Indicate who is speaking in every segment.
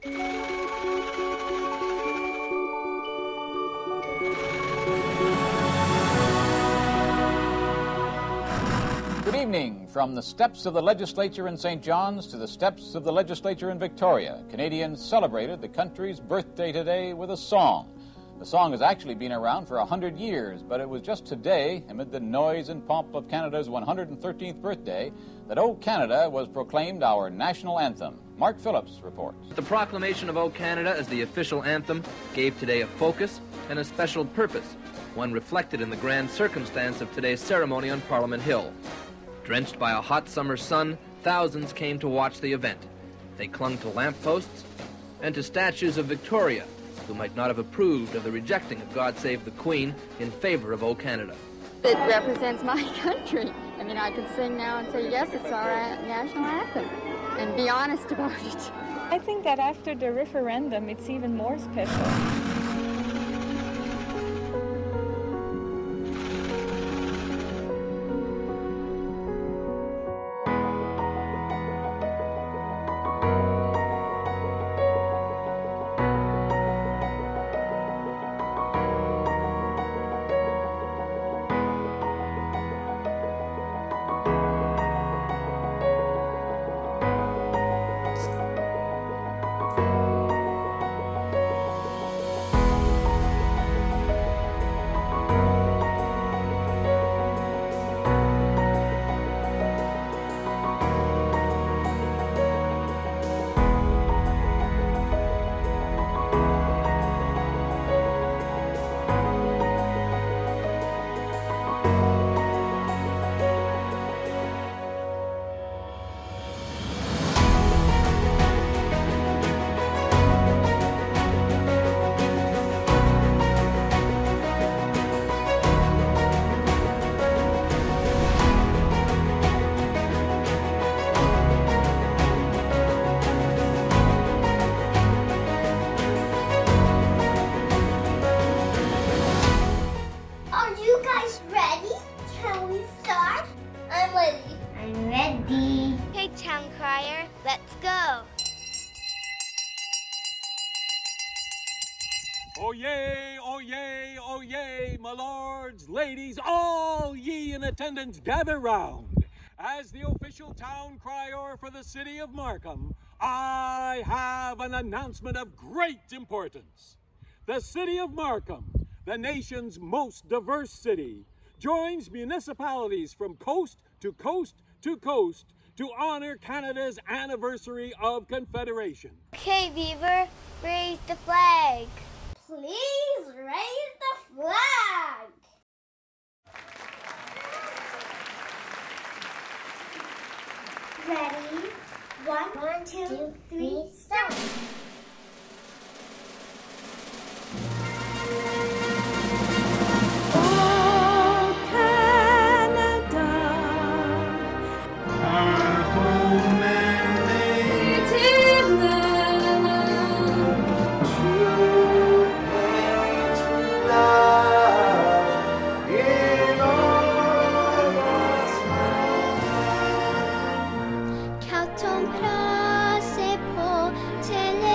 Speaker 1: Good evening. From the steps of the legislature in St. John's to the steps of the legislature in Victoria, Canadians celebrated the country's birthday today with a song. The song has actually been around for 100 years, but it was just today, amid the noise and pomp of Canada's 113th birthday, that O Canada was proclaimed our national anthem. Mark Phillips reports.
Speaker 2: The proclamation of O Canada as the official anthem gave today a focus and a special purpose, one reflected in the grand circumstance of today's ceremony on Parliament Hill. Drenched by a hot summer sun, thousands came to watch the event. They clung to lampposts and to statues of Victoria, who might not have approved of the rejecting of God Save the Queen in favor of O Canada.
Speaker 3: It represents my country. I mean, I can sing now and say, yes, it's our national anthem, and be honest about it.
Speaker 4: I think that after the referendum, it's even more special.
Speaker 5: My lords, ladies, all ye in attendance, gather round. As the official town crier for the city of Markham, I have an announcement of great importance. The city of Markham, the nation's most diverse city, joins municipalities from coast to coast to coast to honor Canada's anniversary of Confederation.
Speaker 6: Okay, Beaver, raise the flag.
Speaker 7: Please raise the flag! Ready? One, two, three, start!
Speaker 6: Till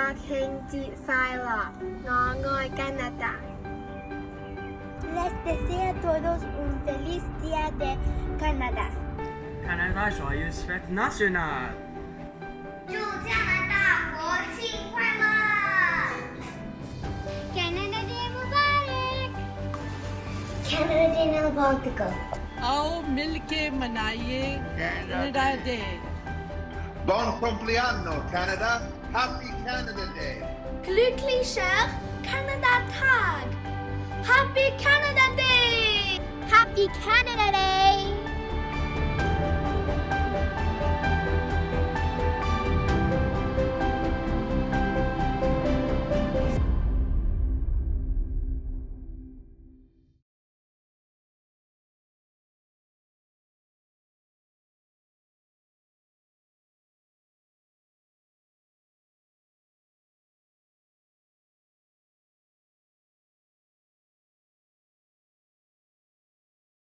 Speaker 6: Faila, Nongoy, Canada. Les deseo a todos un feliz día de Canadá.
Speaker 8: Canada joyeuse fête nationale.
Speaker 7: 祝加拿大国庆快乐
Speaker 6: Canada Day Mubarak.
Speaker 7: Canada Day ng Baltico.
Speaker 9: आओ मिलके मनाइए Canada day.
Speaker 10: Bon compleanno, Canada. Happy Canada Day.
Speaker 6: Glücklicher Canada Tag. Happy Canada Day. Happy Canada Day.